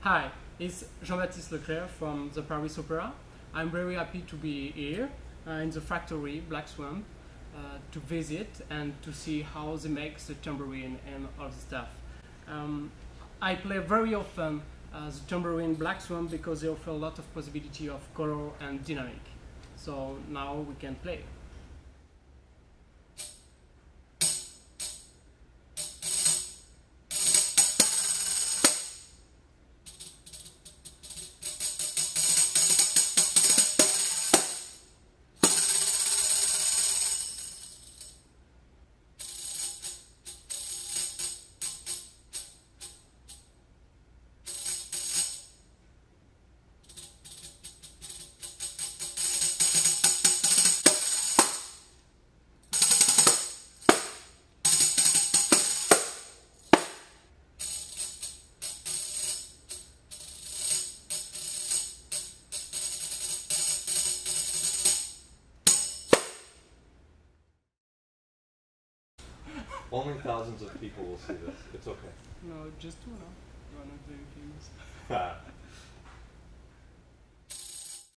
Hi, it's Jean-Baptiste Leclère from the Paris Opera. I'm very happy to be here in the factory Black Swan to visit and to see how they make the tambourine and all the stuff. I play very often the tambourine Black Swan because they offer a lot of possibility of color and dynamic. So now we can play. Only thousands of people will see this. It's okay. No, just two now. You are not very famous.